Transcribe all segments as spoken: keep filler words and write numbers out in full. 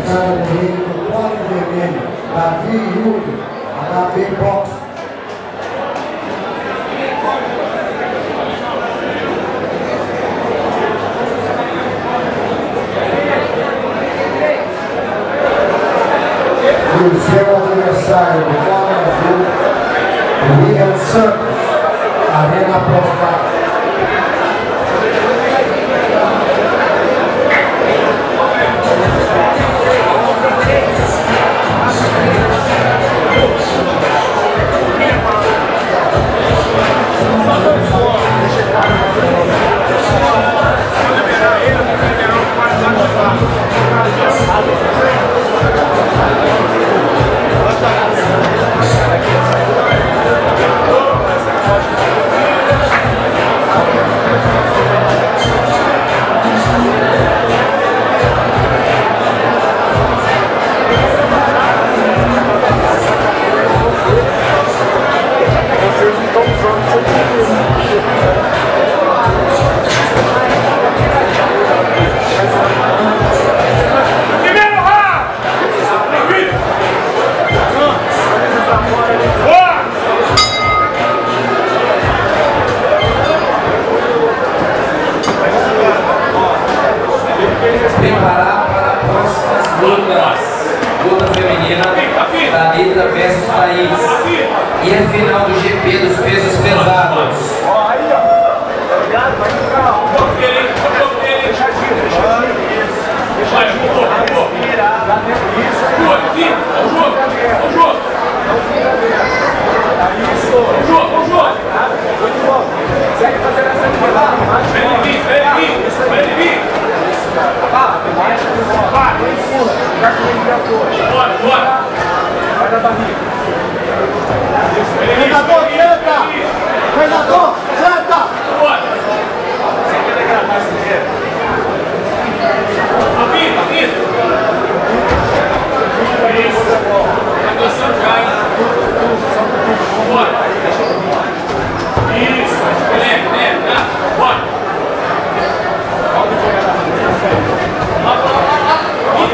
adversário do rei do pole vermelho, Davi e Yuri, HVBoxe. E o seu adversário do pole azul, Willian Santos, Arena Profissional. Preparar para próximas lutas. Luta feminina da Liga versus País. E a final do G P dos pesos pesados. Ó, aí, ó. Obrigado, vai entrar, ó. Deixa ele, deixa ele, deixa ele. Deixa ele, respira. Isso aí. Ó o jogo, ó o jogo. Não fica dentro. Isso. Ó o jogo, ó o jogo. Muito bom. Segue fazendo essa aqui lá. Vem ele vir, vem ele vir. Vem ele vir. Ah, baixa do bola. Vai, empurra. Já que ele engatou. Bora, bora. Vai na barriga. Treinador, senta! Treinador, senta! Bora. Você quer degradar esse dinheiro? Rapidinho, rapidinho. Isso. Tá dançando já, hein? Bora. Isso. Leve, leve, tá? Bora. Lá, lá, lá, lá.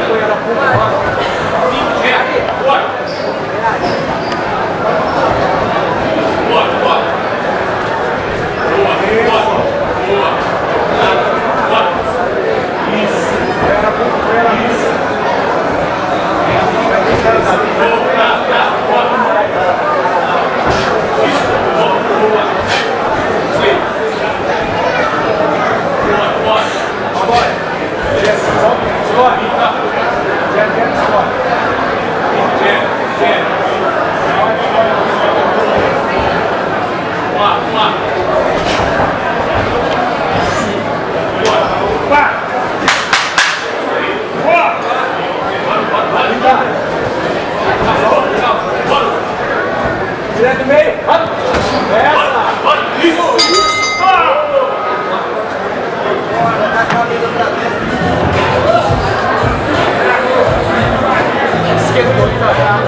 Bora. Bora, bora. Boa, boa, boa. Bora. Isso. Espera, espera. Isso. Boa, tá, tá. Bora. Isso. Boa, boa. Sim. Boa, bora. Agora. Sobe, tá? Já quer sobe. Já, já. Vamos lá, vamos lá. Bora. Vai. Bora. Bora, bora, bora. Bora. Direto no meio. Bora. Bora. Isso. Bora. Bora. Dá a cabeça pra dentro. Esqueceu de tocar.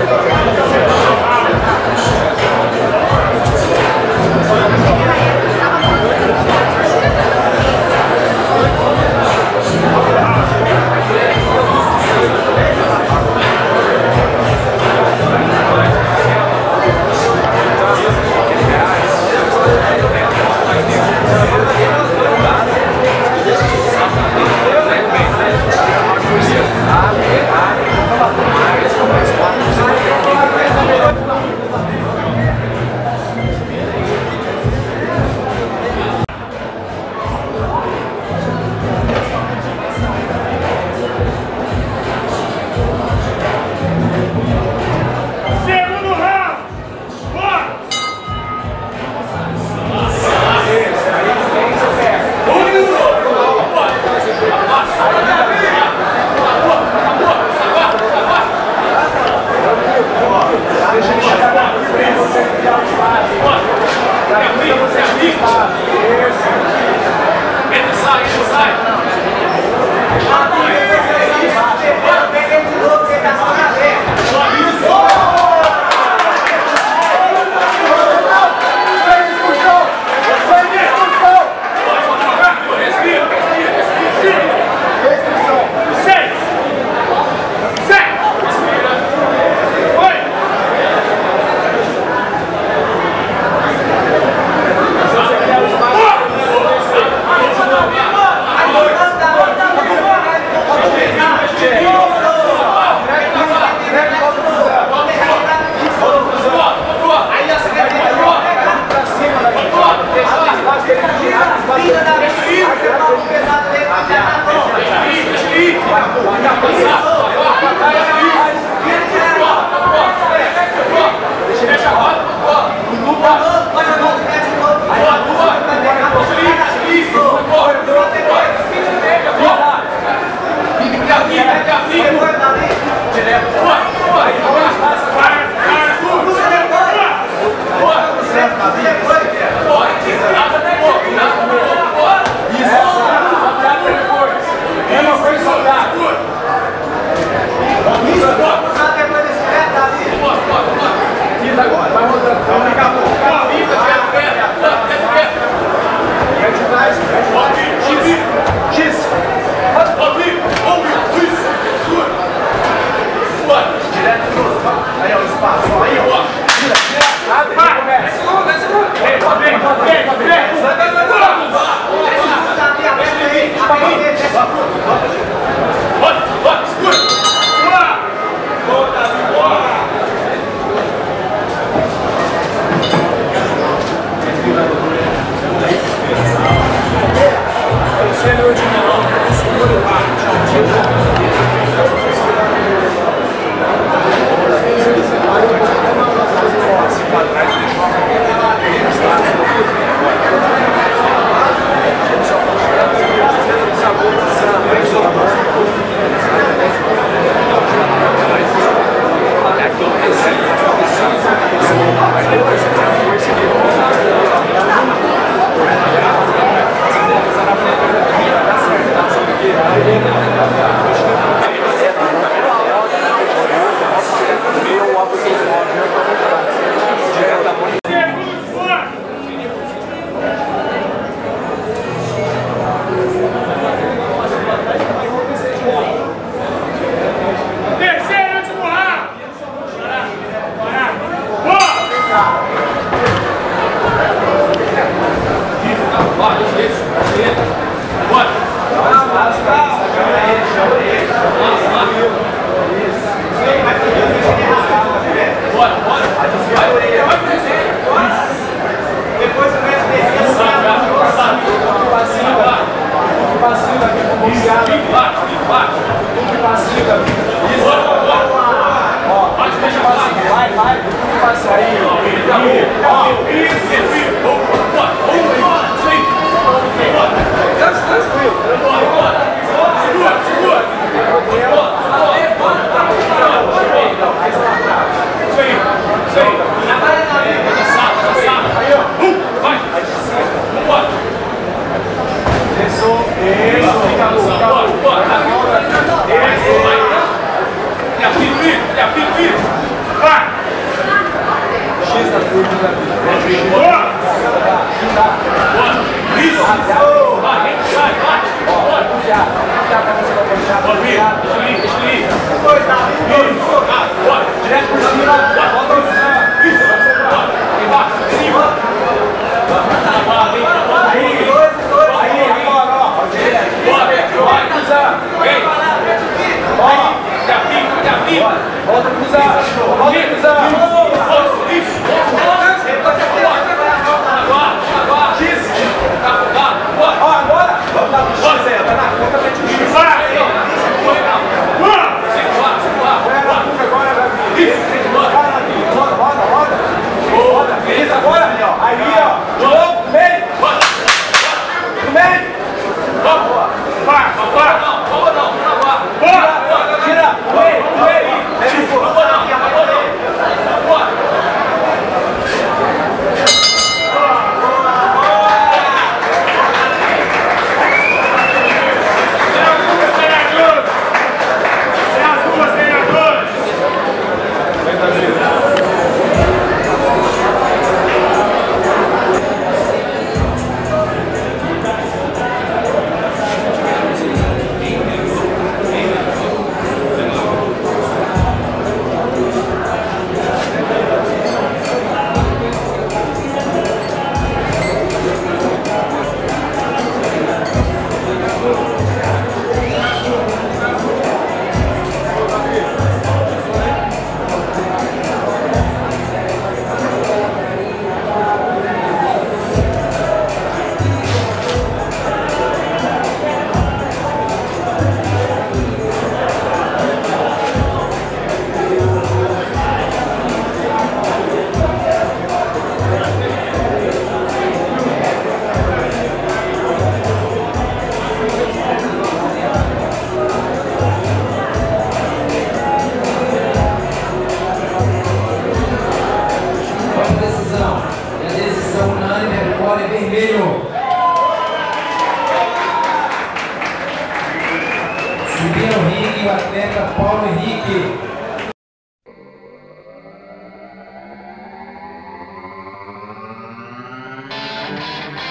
Thank you.